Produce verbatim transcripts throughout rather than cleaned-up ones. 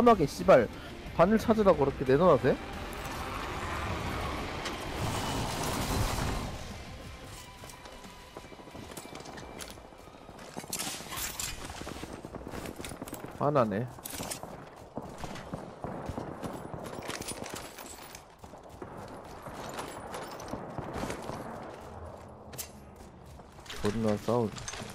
사막에 씨발 바늘 찾으라고 그렇게 내놓아도 돼? 화나네. 존나 싸우네.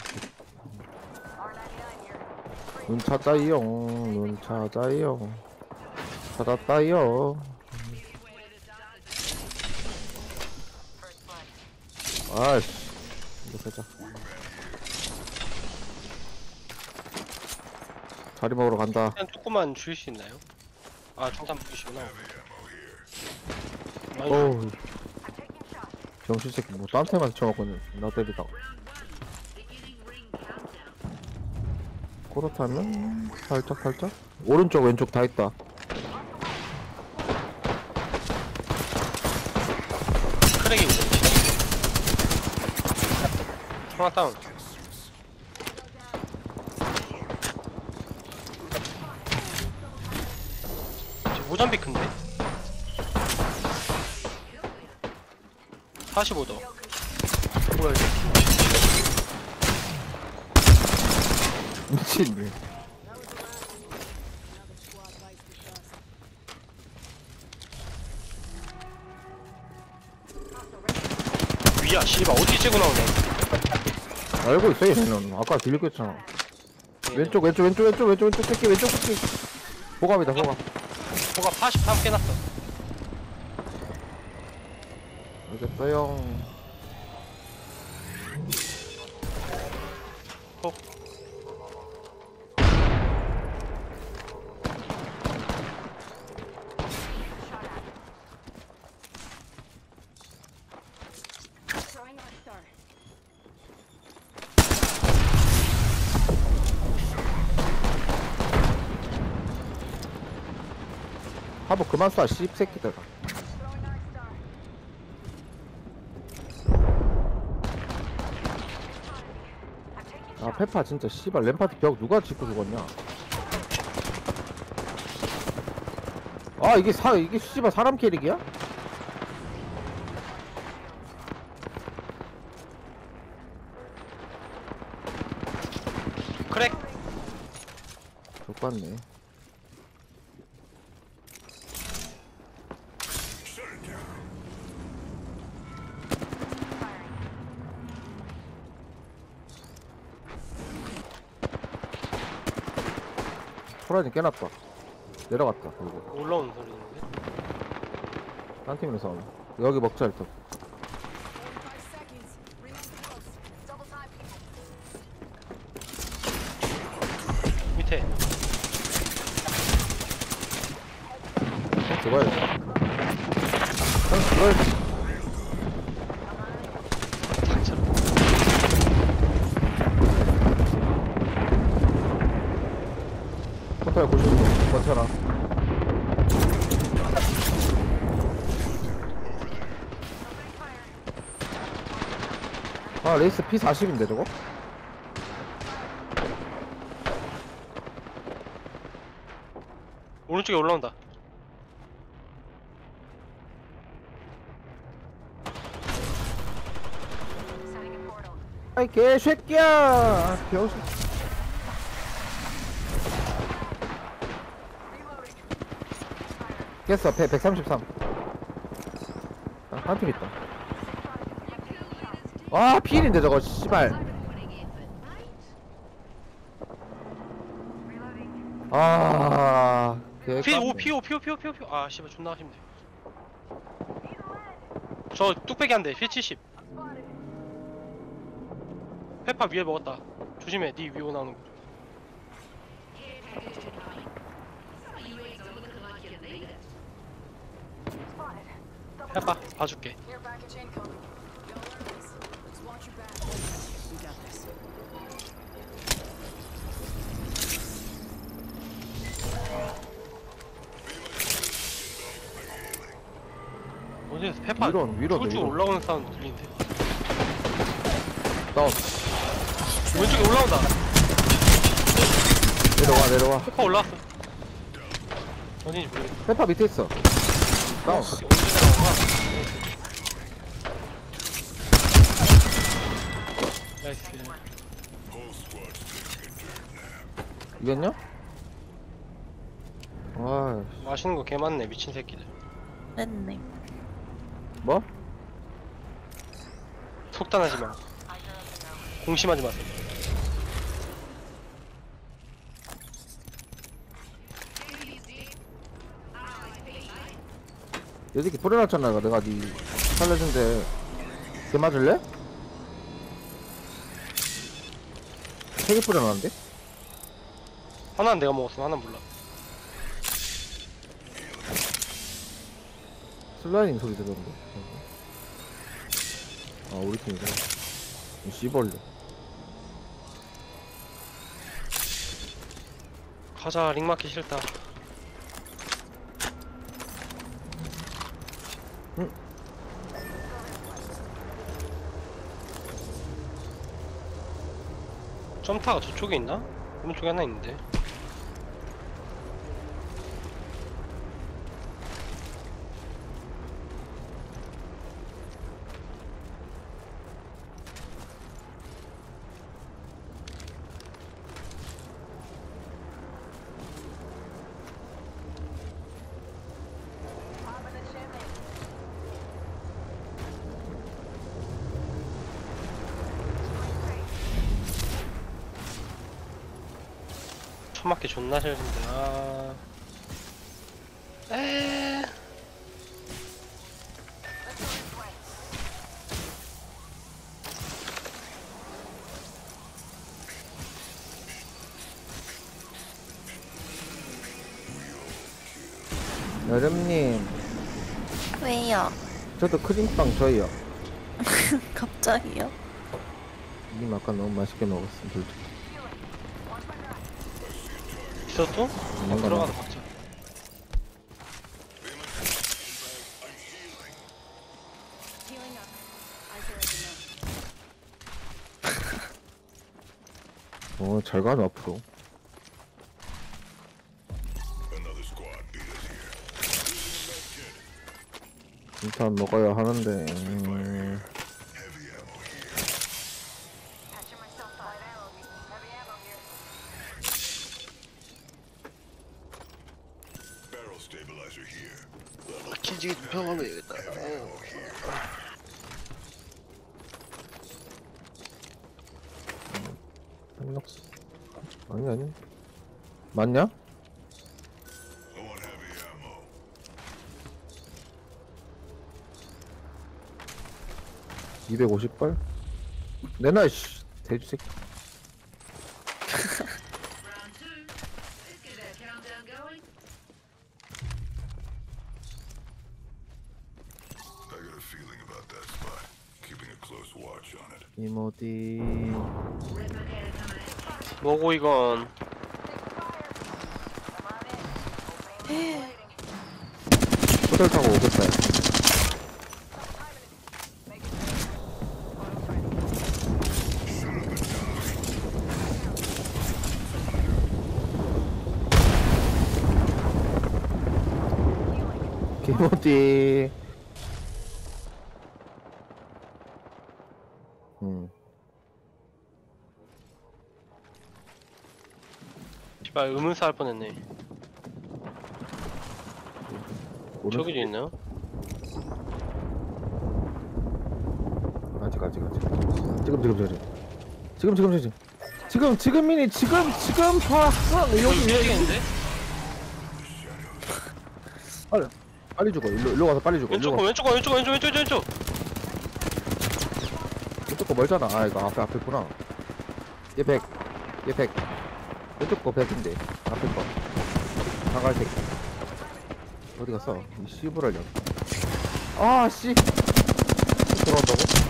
눈 찾아요, 눈 찾아요. 찾았다요. 아이씨, 이거 빼자. 자리 먹으러 간다. 그냥 조금만 주실 수 있나요? 아 중탄 부시구나. 어우, 병신 새끼 뭐 딴 테만 쳐먹고는 나 때리다. 그렇다면 살짝 살짝 오른쪽 왼쪽 다 있다. 크랙이 오죠. 하나 다운. 저 모잠비크인데? 사십오 도. 뭐야 이거? 미친. 위야 씨발 어디 째고 나오냐? 알고 있어 얘는. 아까 들리고 했잖아. 왼쪽 왼쪽 왼쪽 왼쪽 왼쪽 왼쪽 새끼 왼쪽 새끼. 보갑이다 보갑. 뭐가 팔십삼 깨놨어. 알겠어요. 어. 하보 그만 쏴 씹새끼들아. 아 페파 진짜 씨발 램파드 벽 누가 짚고 죽었냐. 아 이게 사 이게 씨발 사람 캐릭이야? 크랙. 족같네. 호라니 깨놨다. 내려갔다. 그리고 올라오는 소리 있는데? 딴 팀이랑 싸우네. 여기 먹자 일단. 밑에. 죽어야지. 형 죽어야지. 닥쳐라. 포탈 구십오 버텨라. 아 레이스 피 사십인데 저거? 오른쪽에 올라온다. 아이 개새끼야. 병신. 깼어. 백삼십삼. 아, 한 팀 있다. 아 필인데 저거 씨발. 아 개. 피오 피오 피오 피오 피오 피오. 아 씨발 존나 힘들. 저 뚝배기 한 대. 피 칠십. 페파 위에 먹었다. 조심해. 니 위로 나오는 거. 페파 봐줄게. 어디서 페파 위로, 위로, 쭉 위로. 올라오는 사운드 들리는데. 다운. 왼쪽에 올라온다. 내려와 내려와. 페파 올라왔어. 어딘지 모르겠어. 페파 밑에 있어. 다운. 언제 나온가? 나이스. 이겼냐? 아, 맛있는 거 개 많네 미친 새끼들. 됐네. 뭐? 속단하지 마. 공심하지 마세요. 이 새끼 뿌려놨잖아. 내가 니 살려준데. 걔 맞을래? 세 개 뿌려놨는데? 하나는 내가 먹었어. 하나는 몰라. 슬라이딩 소리 들었는데. 아, 우리 팀이다. 이 씨벌레. 가자. 링 맞기 싫다. 응. 점타가 저쪽에 있나? 오른쪽에 하나 있는데. 처맞기 존나 싫은데. 아. 에. 여름님, 왜요? 저도 크림빵 줘요. 갑자기요? 님 아까 너무 맛있게 먹었어, 솔직히. 있었어? 뭔가 들어가서 나- 먹자. 어, 잘 가네, 앞으로. 일단 먹어야 하는데, 음... 기지 병원이겠다. 햄럭스. 아니, 아니. 맞냐? 이백오십 발? 내놔, 씨. 돼지 새끼. 이모디. 뭐고 이건? 호텔 타고 오겠다. 이모디. 음. 씨발 의문사 할 뻔했네. 오른쪽- 저기도 있나? 아직 아직 아직 지금 지금 지금 지금 지금 지금 지금 지금이니 지금 지금 봐 여기 여기 여기 움직이는데? 빨리 빨리 죽어 일로 일로 가서 빨리 죽어 왼쪽 일로 거 가 왼쪽 거 왼쪽 거 왼쪽 왼쪽 왼쪽. 왼쪽 거 멀잖아 아 이거 앞에 앞에 있구나 얘백얘백 왼쪽 거 백인데 앞에 거 나갈 새끼 어디 갔어 이 씨부랄려 아씨 돌아온다고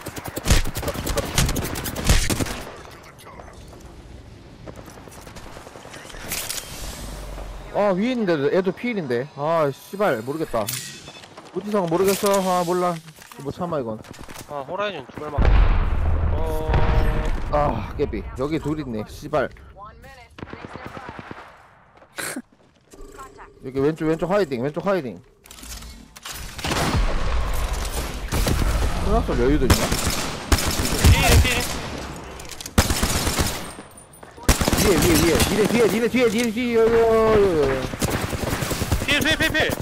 아 위에 있는데 애도 피일인데 아 씨발 모르겠다 무지성 모르겠어 아 몰라 못 참아 이건 아 호라이즌 두 발 맞고. 어. 아 깨비 여기 둘 있네 씨발 여기 왼쪽 왼쪽 하이딩 왼쪽 하이딩. 수납소 여유도 있나? 피해 피해 위에 위에 위에 니네 뒤에 니네 뒤에 니네 뒤에 여기 여기 피해 피해 피해 피해.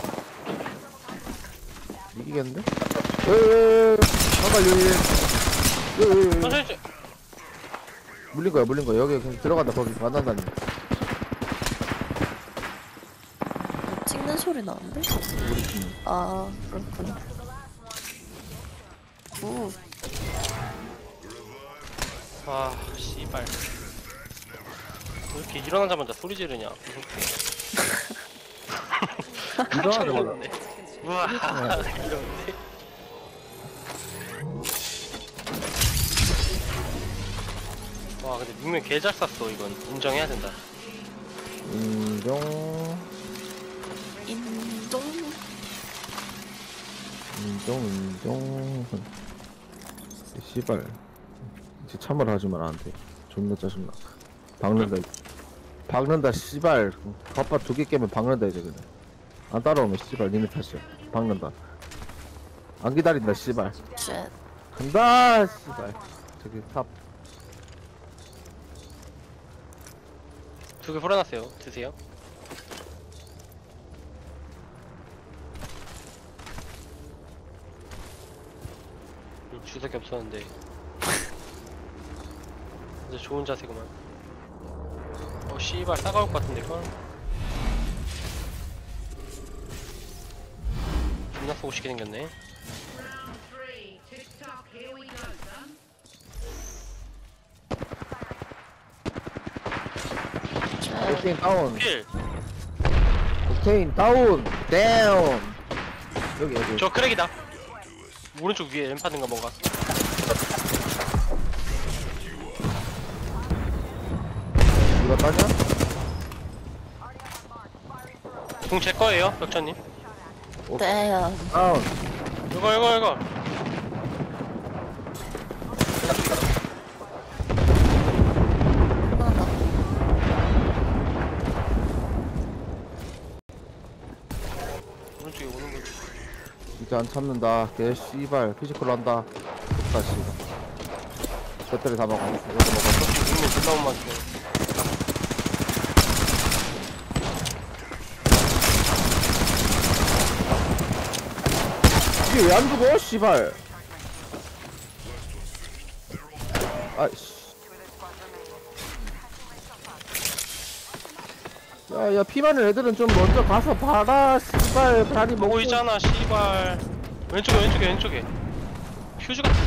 이기겠는데? 에에에 잠깐 여기 여기 여기 천천히 좀- 물린 거야 물린 거야 여기 그냥 들어간다 거기 만난다니. 찍는 소리 나는데? 우리 팀. 아 그렇구나. 오 아 씨발 왜 이렇게 일어나자마자 소리 지르냐. 깜짝 놀랐네. 우와 이러는데. 와 근데 닉면 개잘 쐈어. 이건 인정해야 된다. 인정 인종 인정 인정. 씨발 이제 참을 하지만 안돼. 존나 짜증나. 박는다 박는다 씨발. 겉바 두 개 깨면 박는다 이제. 그냥 안 따라오면 씨발 니네 탓이야. 박는다. 안 기다린다 씨발. 쉣. 간다 씨발. 저기 탑. 두 개 풀어놨어요. 드세요. 음, 주석이 없었는데. 근데 좋은 자세구만. 어 씨발 싸가울 것 같은데 이건. 존나 쏘고 싶게 생겼네. 옥테인 다운. 필! 옥테인 다운. 다운. 여기 여기. 저 크랙이다. 오른쪽 위에 램파든가 뭔가. 이거 따냐? 공 제 거예요, 벽천님. 떼요. 다운. 이거 이거 이거. 하나 오른쪽에 오는 거지. 진짜 안 참는다. 개 씨발 피지컬 한다. 다시. 배터리 다 먹어. 이거 먹어. 저기 닉면 존나 못 맞네. 이게 왜 안 죽어? 씨발. 아이씨. 야야 피 많은 애들은 좀 먼저 가서 봐라. 씨발 다리 먹고 보고 있잖아, 씨발. 왼쪽에 왼쪽에 왼쪽에. 퓨즈 같은.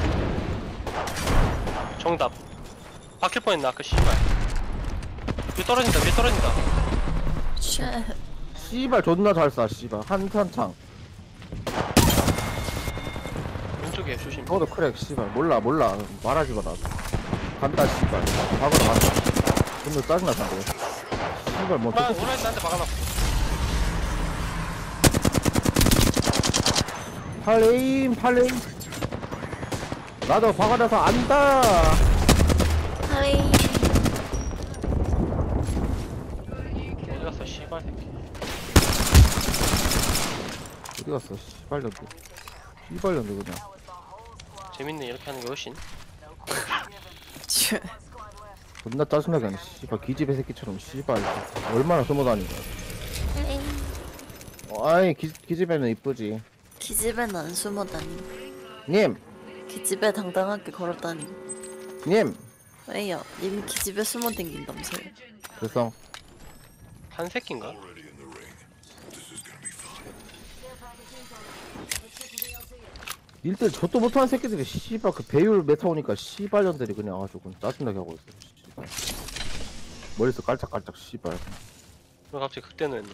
정답. 박힐 뻔했네 아까 씨발. 위에 떨어진다 위에 떨어진다. 쉣. 씨발 존나 잘 쏴. 씨발 한탄창. 왼쪽에 조심. 저것도 크랙. 씨발 몰라 몰라 말하지 마라. 간다 씨발. 박으러 간다. 존나 짜증나 근데. 씨발 뭐 아, 저렇게 오라이트 한테 막아놨어. 팔레임 팔레임. 나도 박아놔서 안다. 하이. 어디 갔어 씨발 새끼. 어디 갔어 씨발년들. 씨발년들 그냥. 재밌네 이렇게 하는 게 훨씬. 쉣. 존나 짜증나게 하네. 씨발 기집애 새끼처럼 씨발 얼마나 숨어다니는 거야. 하이. 어, 아이 기, 기집애는 이쁘지. 기집애는 안 숨어다니. 님! 기집애 당당하게 걸었다니. 님! 왜요? 님이 기집애 숨어 댕긴다면서요. 그래서 한 새끼인가? 일들 저도 못하는 새끼들이 씨발 그 배율 메타 오니까 씨발년들이 그냥 아주 그냥 짜증나게 하고 있어. 씨발. 머릿속 깔짝깔짝 씨발. 왜 갑자기 극대노 했노?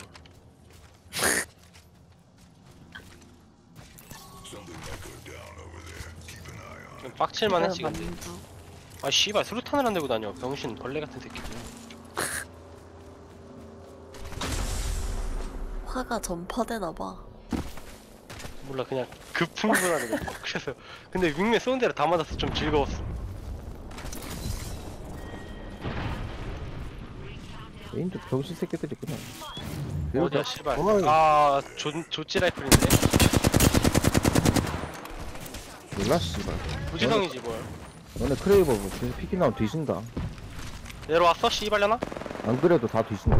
좀 빡칠만 했지 근데. 아 씨발 수류탄을 안 들고 다녀 병신 벌레 같은 새끼들. 화가 전파되나봐. 몰라 그냥 급풍분하는 거. 그래서 근데 윙맨 쏘는 대로 다 맞아서 좀 즐거웠어. 메인도 병신 새끼들이 그냥 어디야 씨발. 어이. 아 조, 조치 라이플인데. 몰라 씨발. 부지성이지 뭘. 너네 크레이버 뭐 계속 피키 나오면 뒤진다. 내려왔어 씨발려나? 안 그래도 다 뒤진다.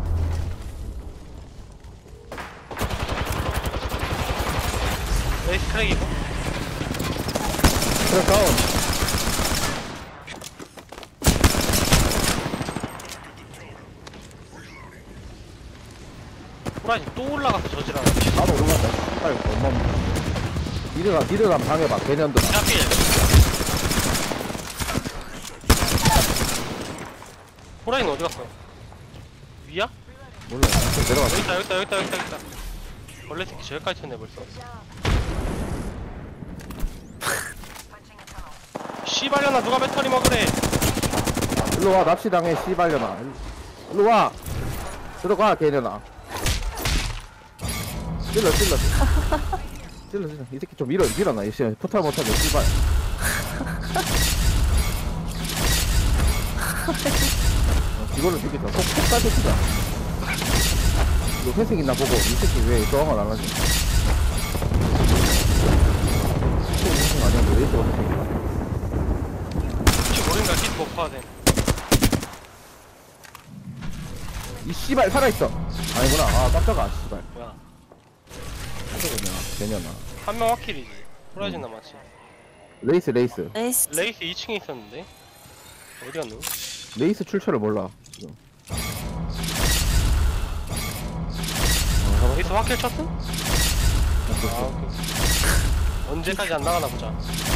레이스 크랙이고. 그래 다운. 호라이즌 또 올라가서 저지라네. 나도 올라간다. 빨리 엄마. 니들가 니들가 한번 당해봐. 개년들아. 야필. 호라이즌 어디 갔어? 위야? 몰라. 좀 내려갔어. 여기 있다 여기 있다 여기 있다 여기 있다 여기 있다. 원래 새끼 저기까지 쳤네 벌써. 씨발려나 누가 배터리 먹으래. 일로 와 납치당해 씨발려나. 일로 와. 들어가 개년아. 찔러 찔러. 찔러 찔러. 이 새끼 좀 밀어 밀어놔. 이 씨. 포탈 못하게 씨발. 어, 이걸로 죽이자. 속 속까지 죽이자. 이거 회색 있나 보고 이 새끼 왜 저항을 안 하지? 회색 아니야? 왜 이렇게 회색이야? 혹시 모르니까 키트 버퍼야 돼. 이 씨발 살아있어. 아니구나. 아 깜짝아 씨발. 뭐야? 깜짝이야. 개년아. 한 명 확킬이지. 호라이즌 남았지. 레이스 레이스. 레이스 레이스 이 층에 있었는데 어디 갔노? 레이스 출처를 몰라. 지금. 레이스 확킬 쳤어? 아 오케이. 언제까지 안 나가나 보자.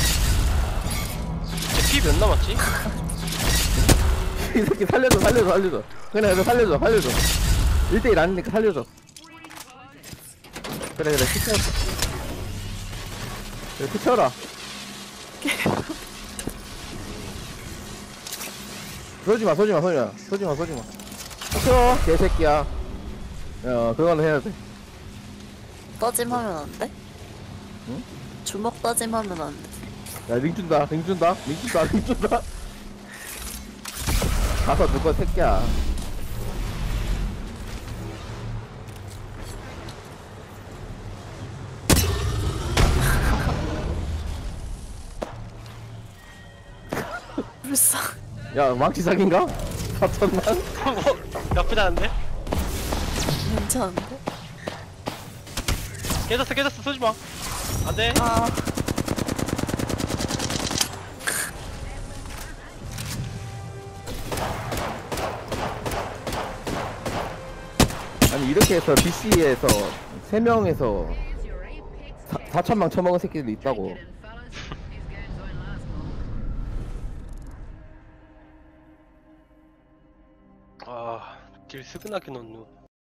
쟤 피 몇 남았지? 이 새끼 살려줘 살려줘 살려줘. 그래 그래 살려줘 살려줘. 일 대일 아니니까 살려줘. 그래 그래 피 채웠어. 그래 피 채워라. 쏘지마 쏘지마 쏘지마 쏘지마 쏘지마. 쏘 개새끼야. 어 그거는 해야 돼. 떠짐하면 안 돼? 응? 주먹 떠짐하면 안 돼. 야, 링 준다, 링 준다, 링 준다, 링 준다. 가서 누구 새끼야. 불쌍. 야, 망치 사기인가? 사천만? 뭐 나쁘지 않은데? 괜찮은데? 깨졌어 깨졌어 쏘지마. 안돼. 아 아니, 이렇게 해서 비씨에서 세 명에서 사천망 쳐먹은 새끼들이 있다고. 아, 길 스근하게 놓노.